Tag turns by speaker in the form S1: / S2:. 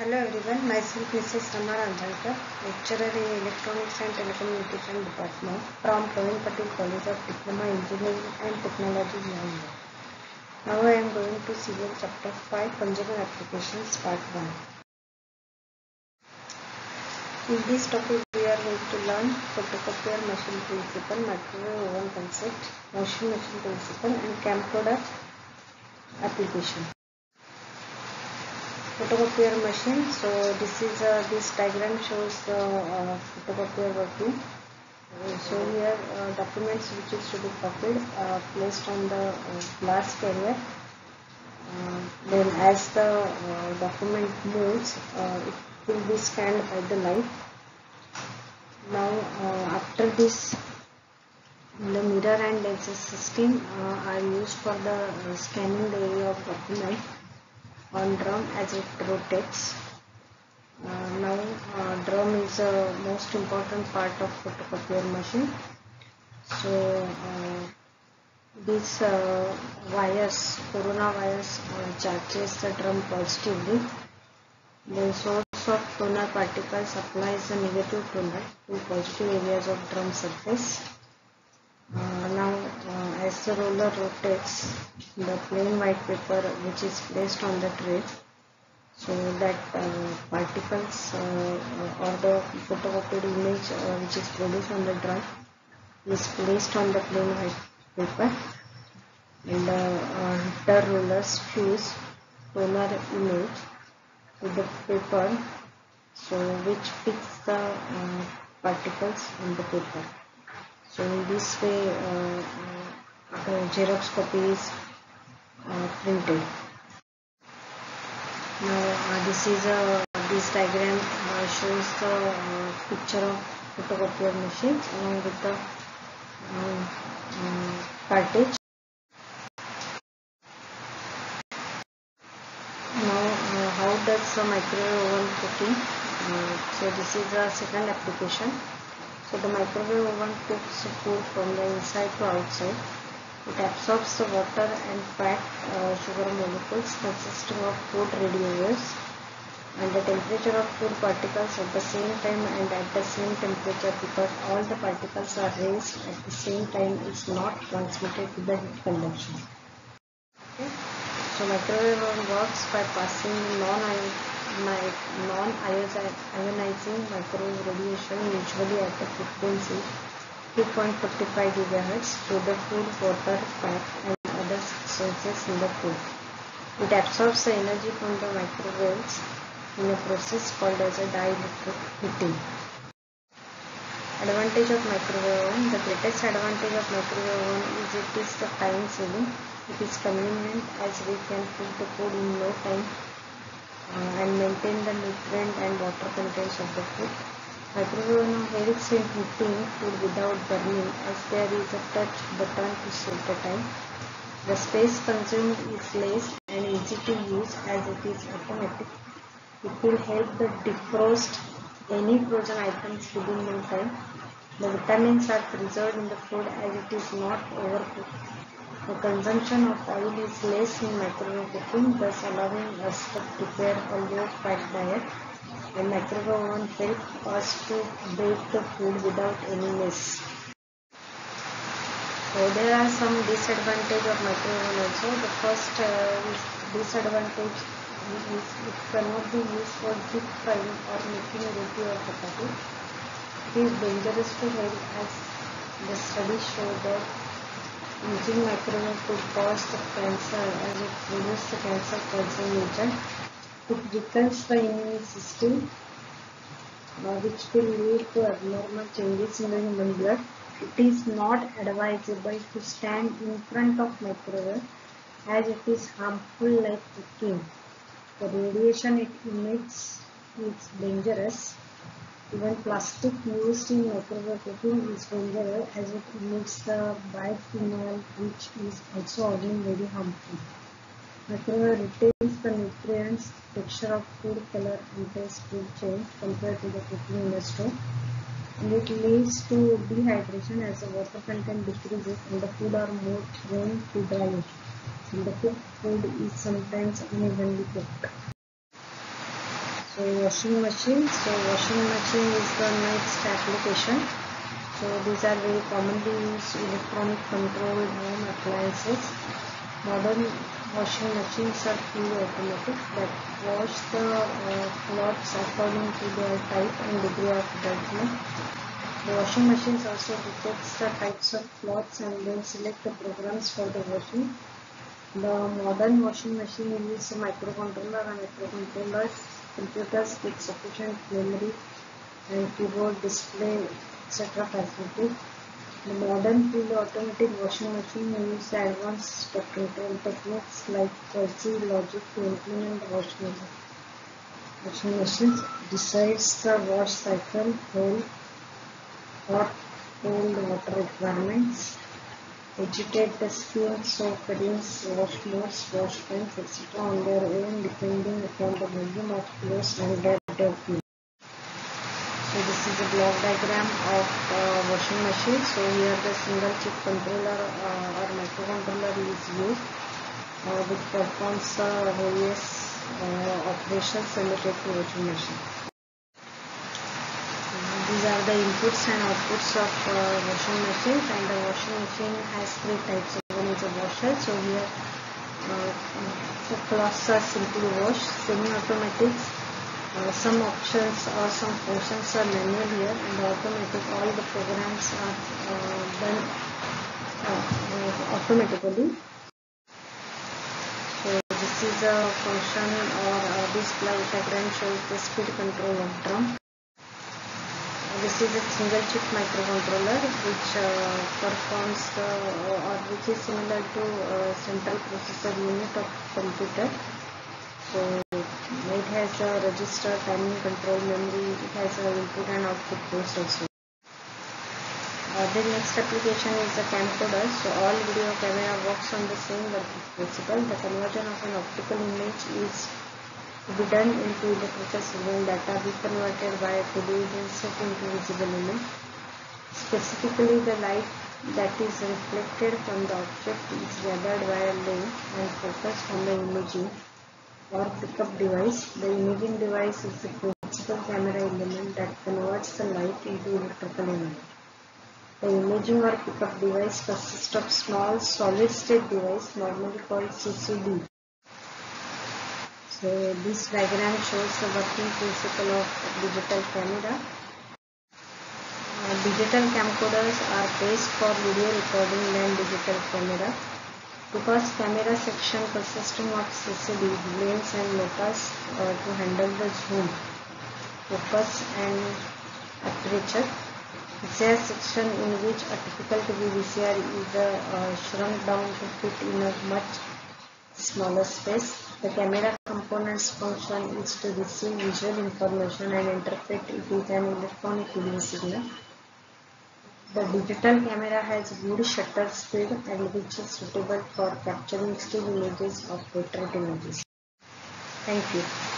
S1: Hello everyone, myself Mrs. Rama Ranjalkar, lecturer in Electronics and Telecommunication Department from Praveen Patel College of Diploma Engineering and Technology, Nagpur. Now I am going to serial chapter 5, Consumer Applications Part 1. In this topic we are going to learn photocopier machine principle, microwave oven concept, washing machine principle and camcorder application. Photocopier machine. So this diagram shows the photocopier working. So here documents which is to be copied placed on the glass carrier. Then as the document moves, it will be scanned by the light. Now after this, the mirror and lenses system are used for the scanning the area of document on drum as it rotates. Now drum is the most important part of photocopier machine. So these wires, corona wires, charges the drum positively. The source of toner particles applies the negative toner to positive areas of drum surface. Now as the roller rotates, the plain white paper which is placed on the tray, so that particles or the photocopied image which is produced on the drum is placed on the plain white paper, and the rollers fuse toner image with the paper, so which fix the particles on the paper. So in this way the Xerox copy is printed. Now this diagram shows the picture of photocopier machine along with the cartridge. Now how does the microwave oven cooking? So this is the second application. So the microwave oven cooks food from the inside to outside. It absorbs the water and fat sugar molecules consisting of food radiators, and the temperature of food particles at the same time and at the same temperature, because all the particles are raised at the same time, is not transmitted to the heat conduction. Okay. So microwave oven works by passing non-ionizing microwave radiation, usually at a frequency 2.45 GHz, through the food, water, fat and other substances in the food. It absorbs the energy from the microwaves in a process called as a dielectric heating. Advantage of microwave oven. The greatest advantage of microwave oven is it is the time saving. It is convenient as we can cook the food in no time and maintain the nutrient and water contents of the food. Microwave oven helps in heating food without burning, as there is a touch button to set the time. The space consumed is less and easy to use as it is automatic. It will help the defrost any frozen items within no time. The vitamins are preserved in the food as it is not overcooked. The consumption of oil is less in microwave cooking, thus allowing us to prepare a low-fat diet. And microwave oven helps us to bake the food without any mess. So there are some disadvantages of microwave oven also. The first disadvantage is it cannot be used for deep frying or making roti or chapati. It is dangerous to health, as the studies show that using microwave could cause the cancer, as it produces the cancer causing agent. It weakens the immune system, which will lead to abnormal changes in the human blood. It is not advisable to stand in front of microwave, as it is harmful like cooking. The radiation it emits is dangerous. Even plastic used in microwave cooking is dangerous, as it emits the biphenyl, which is also again very harmful. Microwave retains the nutrients, texture of food, color and taste will change compared to the cooking in the stove, and it leads to dehydration as the water content decreases and the food are more prone to dry, and the cooked food is sometimes unevenly cooked. So washing machine. So washing machine is the next application. So these are very commonly used electronic controlled home appliances. Modern washing machines are fully automatic that wash the clothes according to their type and degree of dirtiness. The washing machines also detects the types of clothes and then select the programs for the washing. The modern washing machine uses a microcontroller and microcontrollers, computers with sufficient memory and keyboard, display, etc. facilities. The modern fully automatic washing machine uses advanced control techniques like fuzzy logic to implement the washing machines. Decides the wash cycle, hold, hot, cold water requirements, agitate the skin, soap fittings, wash modes, wash pens, etc. on their own depending upon the volume of clothes and their depth. So this is a block diagram of washing machine. So here the single chip controller or microcontroller is used which performs various operations related to washing machine. These are the inputs and outputs of washing machines, and the washing machine has three types. One is a washer. So here the cloths are simply washed. Semi-automatics. Some options or some functions are manual here, and automatic. All the programs are done automatically. So this is a function, or this diagram shows the speed control of drum. This is a single chip microcontroller which performs which is similar to central processor unit of computer. So it has a register, timing control, memory. It has an input and output ports also. The next application is a camcorder. So all video camera works on the same working principle. The conversion of an optical image is to be done into electrical signal data be converted by a television set into visible image. Specifically, the light that is reflected from the object is gathered by a lens and focused on the imaging or pickup device. The imaging device is the principal camera element that converts the light into electrical image. The imaging or pickup device consists of small solid-state device normally called CCD. So this diagram shows the working principle of digital camera. Digital camcorders are best for video recording than digital camera because camera section consisting of CCD, lens and locus to handle the zoom, focus and aperture. VCR section, in which a typical TV VCR is shrunk down to fit in a much smaller space. The camera component's function is to receive visual information and interpret it with an electronic video signal. The digital camera has good shutter speed and which is suitable for capturing still images or portrait images. Thank you.